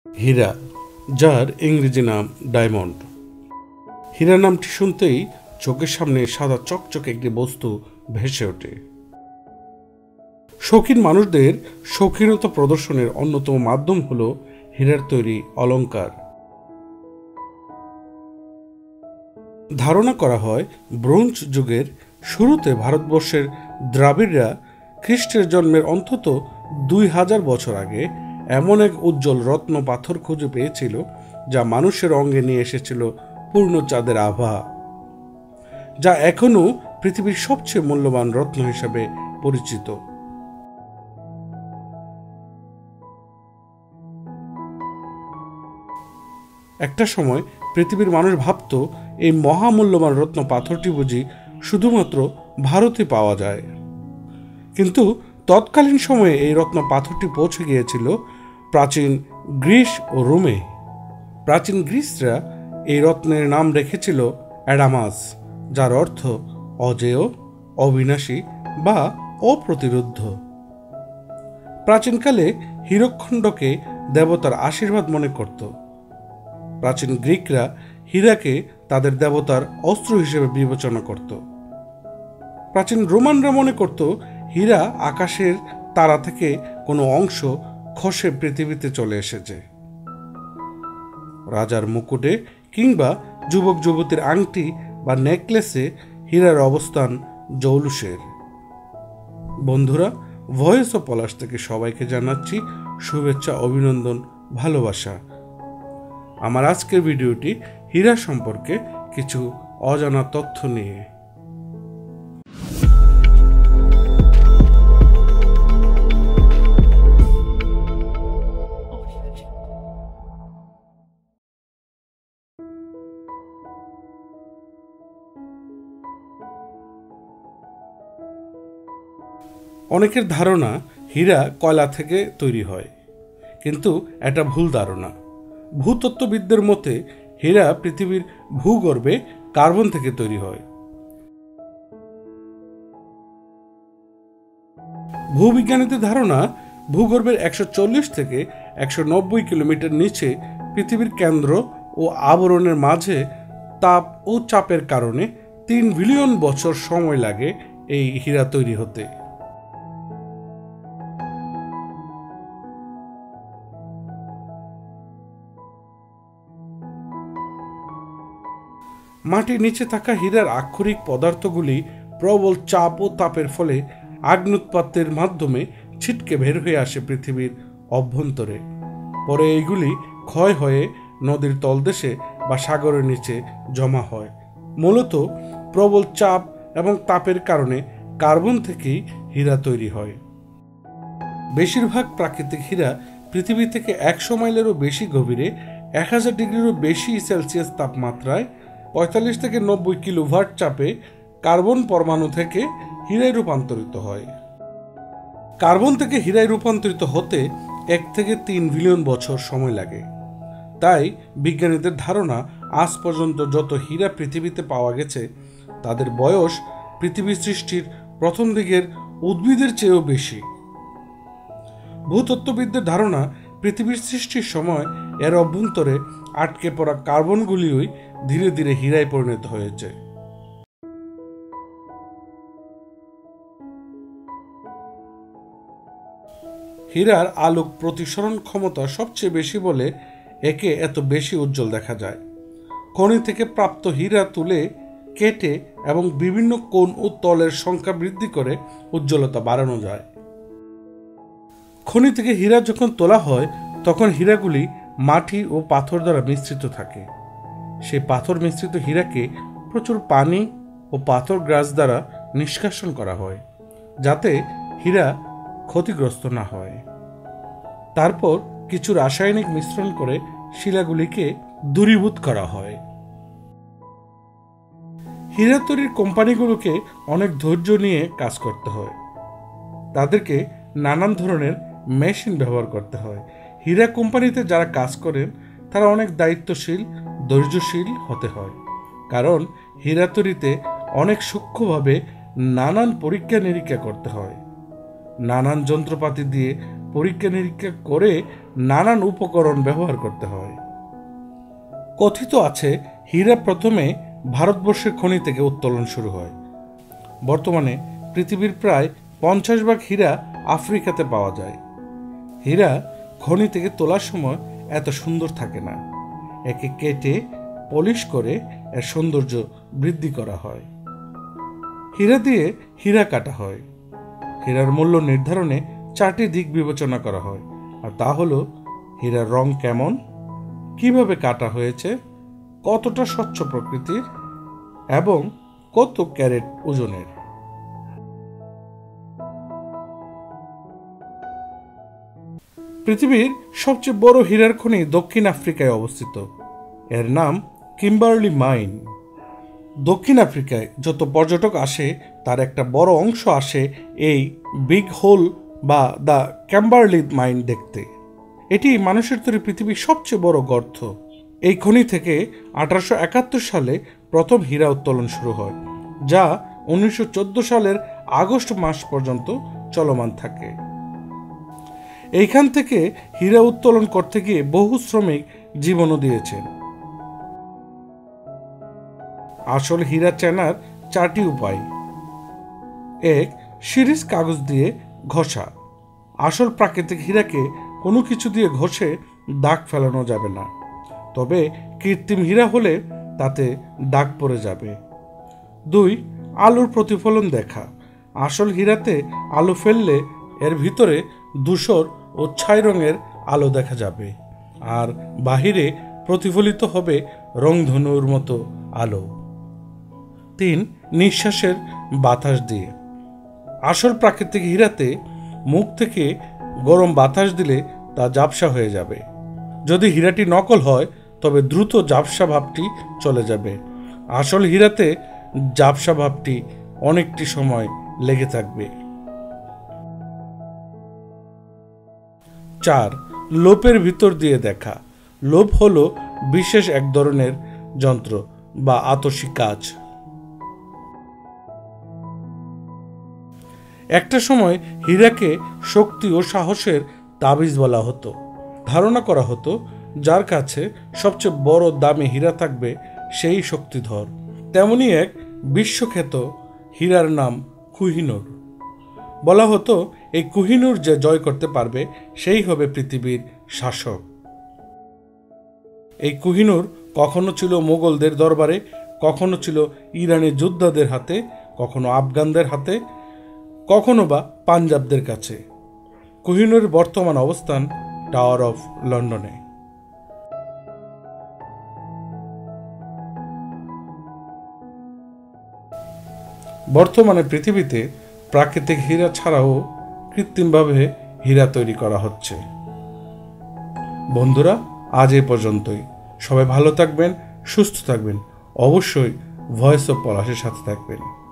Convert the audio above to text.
হীরা, যার ইংরেজি নাম ডায়মন্ড। হীরা নামটি শুনতেই চোখের সামনে সাদা চকচকে একটি বস্তু ভেসে ওঠে। শৌখিন মানুষদের শৌখিনতা প্রদর্শনের অন্যতম মাধ্যম হল হীরার তৈরি অলংকার। ধারণা করা হয় ব্রোঞ্জ যুগের শুরুতে ভারতবর্ষের দ্রাবিড়রা খ্রিস্টের জন্মের অন্তত 2000 বছর আগে এমন এক উজ্জ্বল রত্ন পাথর খুঁজে পেয়েছিল যা মানুষের অঙ্গে নিয়ে এসেছিল পূর্ণ চাঁদের আভা, যা এখনো পৃথিবীর সবচেয়ে মূল্যবান রত্ন হিসেবে পরিচিত। একটা সময় পৃথিবীর মানুষ ভাবত এই মহামূল্যবান রত্ন পাথরটি বুঝি শুধুমাত্র ভারতে পাওয়া যায়, কিন্তু তৎকালীন সময়ে এই রত্ন পাথরটি পৌঁছে গিয়েছিল প্রাচীন গ্রিস ও রোমে। প্রাচীন গ্রিসরা এই রত্নের নাম রেখেছিল অ্যাডামাস, যার অর্থ অজেয়, অবিনাশী বা অপ্রতিরোধ্য। প্রাচীনকালে হীরকখণ্ডকে দেবতার আশীর্বাদ মনে করত। প্রাচীন গ্রিকরা হীরাকে তাদের দেবতার অস্ত্র হিসেবে বিবেচনা করত। প্রাচীন রোমানরা মনে করত হীরা আকাশের তারা থেকে কোনো অংশ খসে পৃথিবীতে চলে এসেছে। রাজার মুকুটে কিংবা যুবক যুবতীর আংটি বা নেকলেসে হীরার অবস্থান জৌলুসের। বন্ধুরা, ভয়েস অফ পলাশ থেকে সবাইকে জানাচ্ছি শুভেচ্ছা, অভিনন্দন, ভালোবাসা। আমার আজকের ভিডিওটি হীরা সম্পর্কে কিছু অজানা তথ্য নিয়ে। অনেকের ধারণা হীরা কয়লা থেকে তৈরি হয়, কিন্তু এটা ভুল ধারণা। ভূতত্ত্ববিদদের মতে হীরা পৃথিবীর ভূগর্ভে কার্বন থেকে তৈরি হয়। ভূবিজ্ঞানীদের ধারণা ভূগর্ভের 140 থেকে 190 কিলোমিটার নিচে পৃথিবীর কেন্দ্র ও আবরণের মাঝে তাপ ও চাপের কারণে 3 বিলিয়ন বছর সময় লাগে এই হীরা তৈরি হতে। মাটির নিচে থাকা হীরার আক্ষরিক পদার্থগুলি প্রবল চাপ ও তাপের ফলে আগ্নুৎপাতের মাধ্যমে ছিটকে বের হয়ে আসে পৃথিবীর অভ্যন্তরে। পরে এইগুলি ক্ষয় হয়ে নদীর তলদেশে বা সাগরের নিচে জমা হয়। মূলত প্রবল চাপ এবং তাপের কারণে কার্বন থেকেই হীরা তৈরি হয়। বেশিরভাগ প্রাকৃতিক হীরা পৃথিবী থেকে 100 মাইলেরও বেশি গভীরে 1000 ডিগ্রিরও বেশি সেলসিয়াস তাপমাত্রায় 45 থেকে 90 কিলোভোল্ট চাপে কার্বন পরমাণু থেকে হীরায় রূপান্তরিত হয়। কার্বন থেকে হীরায় রূপান্তরিত হতে 1 থেকে 3 বিলিয়ন বছর সময় লাগে। তাই বিজ্ঞানীদের ধারণা আজ পর্যন্ত যত হীরা পৃথিবীতে পাওয়া গেছে তাদের বয়স পৃথিবী সৃষ্টির প্রথম দিকের উদ্ভিদের চেয়েও বেশি। ভূতত্ত্ববিদদের ধারণা পৃথিবীর সৃষ্টির সময় এর অভ্যন্তরে আটকে পড়া কার্বনগুলিই ধীরে ধীরে হীরায় পরিণত হয়েছে। হীরার আলোক প্রতিসরণ ক্ষমতা সবচেয়ে বেশি বলে একে এত বেশি উজ্জ্বল দেখা যায়। খনি থেকে প্রাপ্ত হীরা তুলে কেটে এবং বিভিন্ন কোণ ও তলের সংখ্যা বৃদ্ধি করে উজ্জ্বলতা বাড়ানো যায়। খনি থেকে হীরা যখন তোলা হয় তখন হীরাগুলি মাটি ও পাথর দ্বারা মিশ্রিত থাকে। সেই পাথর মিশ্রিত হীরাকে প্রচুর পানি ও পাথর গ্রাস দ্বারা নিষ্কাশন করা হয়, যাতে হীরা ক্ষতিগ্রস্ত না হয়। তারপর কিছু রাসায়নিক মিশ্রণ করে শিলাগুলিকে দূরীভূত করা হয়। হীরা তৈরির কোম্পানিগুলোকে অনেক ধৈর্য নিয়ে কাজ করতে হয়। তাদেরকে নানান ধরনের মেশিন ব্যবহার করতে হয়। হীরা কোম্পানিতে যারা কাজ করেন তারা অনেক দায়িত্বশীল, ধৈর্যশীল হতে হয়, কারণ হীরা তৈরিতে অনেক সূক্ষ্মভাবে নানান পরীক্ষা নিরীক্ষা করতে হয়। নানান যন্ত্রপাতি দিয়ে পরীক্ষা নিরীক্ষা করে নানান উপকরণ ব্যবহার করতে হয়। কথিত আছে হীরা প্রথমে ভারতবর্ষের খনি থেকে উত্তোলন শুরু হয়। বর্তমানে পৃথিবীর প্রায় 50 ভাগ হীরা আফ্রিকাতে পাওয়া যায়। হীরা খনি থেকে তোলার সময় এত সুন্দর থাকে না, একে কেটে পলিশ করে এর সৌন্দর্য বৃদ্ধি করা হয়। হীরা দিয়ে হীরা কাটা হয়। হীরার মূল্য নির্ধারণে 4টি দিক বিবেচনা করা হয়, আর তা হলো হীরার রং কেমন, কিভাবে কাটা হয়েছে, কতটা স্বচ্ছ প্রকৃতির এবং কত ক্যারেট ওজনের। পৃথিবীর সবচেয়ে বড় হীরার খনি দক্ষিণ আফ্রিকায় অবস্থিত। এর নাম কিম্বারলি মাইন। দক্ষিণ আফ্রিকায় যত পর্যটক আসে তার একটা বড় অংশ আসে এই বিগ হোল বা দ্য কিম্বারলি মাইন দেখতে। এটি মানুষের তৈরি পৃথিবীর সবচেয়ে বড় গর্ত। এই খনি থেকে 1871 সালে প্রথম হীরা উত্তোলন শুরু হয়, যা 1914 সালের আগস্ট মাস পর্যন্ত চলমান থাকে। এইখান থেকে হীরা উত্তোলন করতে গিয়ে বহু শ্রমিক জীবনও দিয়েছেন। আসল হীরা চেনার 4টি উপায়। 1. শিরিষ কাগজ দিয়ে ঘষা। আসল প্রাকৃতিক হীরাকে কোনো কিছু দিয়ে ঘষে দাগ ফেলানো যাবে না, তবে কৃত্রিম হীরা হলে তাতে দাগ পড়ে যাবে। 2. আলোর প্রতিফলন দেখা। আসল হীরাতে আলো ফেললে এর ভিতরে ধূসর ও ছাই রঙের আলো দেখা যাবে, আর বাহিরে প্রতিফলিত হবে রংধনুর মতো আলো। 3. নিঃশ্বাসের বাতাস দিয়ে। আসল প্রাকৃতিক হীরাতে মুখ থেকে গরম বাতাস দিলে তা ঝাপসা হয়ে যাবে। যদি হীরাটি নকল হয় তবে দ্রুত ঝাপসা ভাবটি চলে যাবে। আসল হীরাতে ঝাপসা ভাবটি অনেকটি সময় লেগে থাকবে। 4. লোপের ভিতর দিয়ে দেখা। লোপ হলো বিশেষ এক ধরনের যন্ত্র বা আতসী কাজ। একটা সময় হীরাকে শক্তি ও সাহসের তাবিজ বলা হতো। ধারণা করা হতো যার কাছে সবচেয়ে বড় দামি হীরা থাকবে সেই শক্তিধর। তেমনি এক বিশ্বখ্যাত হীরার নাম কোহিনূর। বলা হতো এই কোহিনূর যে জয় করতে পারবে সেই হবে পৃথিবীর শাসক। এই কোহিনূর কখনো ছিল মোগলদের দরবারে, কখনো ছিল ইরানি যোদ্ধাদের হাতে, কখনো আফগানদের হাতে, কখনো বা পাঞ্জাবদের কাছে। কোহিনূরের বর্তমান অবস্থান টাওয়ার অফ লন্ডনে। বর্তমানে পৃথিবীতে প্রাকৃতিক হীরা ছাড়াও কৃত্রিমভাবে হীরা তৈরি করা হচ্ছে। বন্ধুরা, আজ এ পর্যন্তই। সবাই ভালো থাকবেন, সুস্থ থাকবেন, অবশ্যই ভয়েস অফ পলাশের সাথে থাকবেন।